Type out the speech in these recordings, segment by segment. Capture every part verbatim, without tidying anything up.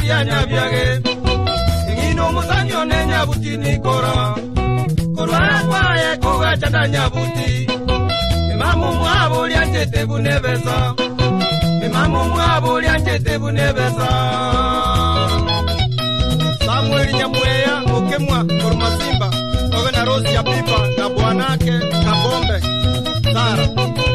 sia nyabiage ingino musanyo ne nyabuti nikora korwa kwaye koga chanda nyabuti imamu mwabo lyantete bunebesa imamu mwabo lyantete bunebesa Samuel Nyamweya okemwa Korumasimba oge na Rosi ya Pipa na bwanake Kabombe Sara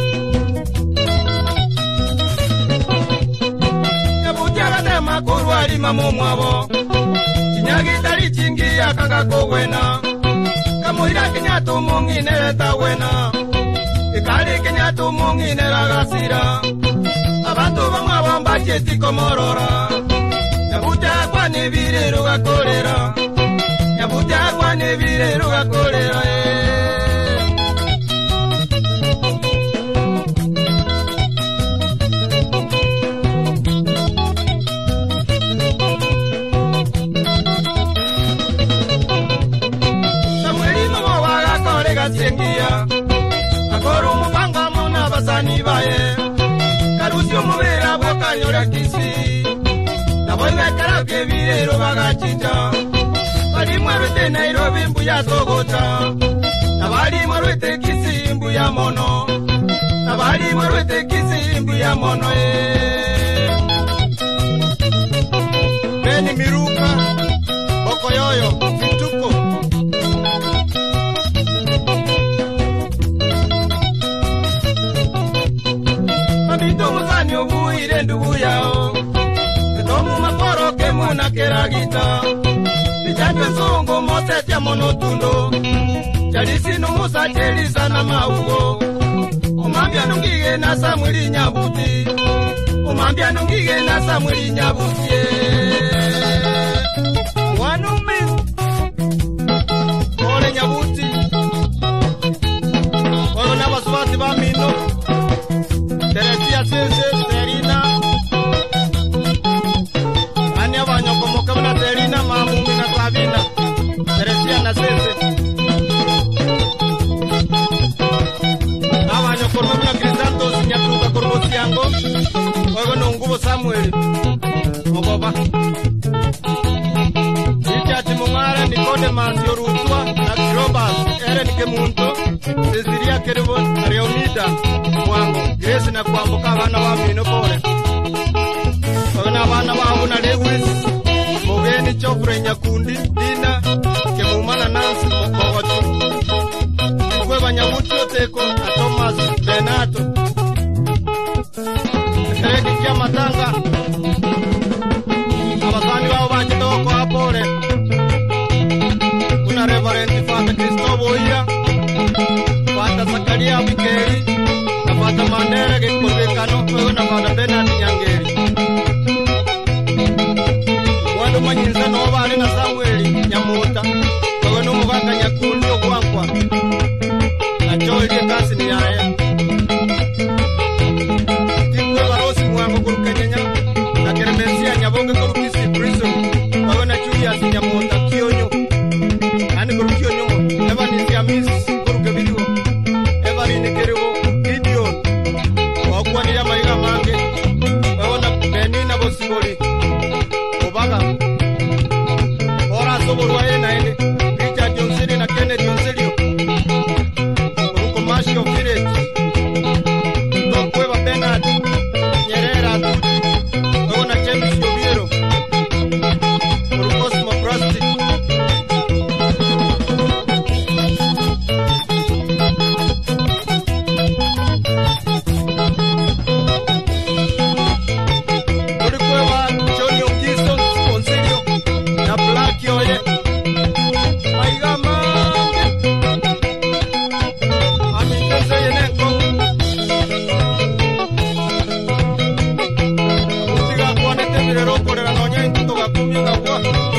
Korwa lima momwabo Chinyagi tali chingi ya kaka kowena Kamuira kinyato mongi nereta wena Ikali kinyato mongi neragasira Abantu bamwabo mbacheti komorora Nyabuta kwa nebire ruga kolera Nyabuta kwa nebire ruga kolera Sengia Akoro mupanga mona basani baye Karusio mubera boka nyora kisi Naboiga karake virero bagachita Bali mwarete Nairobi mbuya Togota Nabali mwarete kisi mbuya mono Nabali mwarete kisi mbuya mono eh Beni miruka Boko yoyo Fituko Ubuire ndugu yao Tomu makoro ke muna keragita Ijandwe songo mose tia monotundo Jalisi numusa chelisa na maugo Umambia nungige na Samueli Nyabuti Umambia nungige na Samueli Nyabuti Wanume Ole Nyabuti Oyo nabasubati bamino Teresia Sese Serina Anya Banyoko Mokabana Serina Mamumi na Clavina Teresia na Sese Abanyoko Mokabana Crisantos Nyatuka Korbosiango Ogo Nungubo Samuel Mogoba Ichati Mungara Nikode Manzio Rutua na Robas Eren Kemunto Cecilia Kerebo Reonida Mwango Grace na kuambuka abana bamino pole Ogana abana babu na Lewis Mogeni Chofre Nyakundi Dina Kemumana Nancy Mokogoto Kwe Banyabuti Oteko na Thomas Benato Kereki Kia Matanga Abasani wao bachitoko apore Kuna Reverend Fata Kristobo Iya Fata Zakaria Mikeri Fata Mandera ke Kodekano Ogo na Fata Benat Nyangeri Wando manyinza no bale na Samueli Nyamuta Ogo no muganga Nyakundi okwankwa Na Joel kasi ni yaya Tikwe barosi mwango kurukanyanya Na keremesia Nyabonge kurukisi prison Ogo na Julius Nyamuta Kionyo Ani kurukionyo Eva ni siamis kuruke video Eva ni nekerewo Kwani ya maiga mange Wawana Benina Bosibori Obaga Ora Soborwa ena ene Richard Jonsiri na Kennedy Jonsirio Uruko Mashio Village Ndokweva Bernard Nyerera Atuti Wawana James Yobiero Urukosmo Prostic Kwa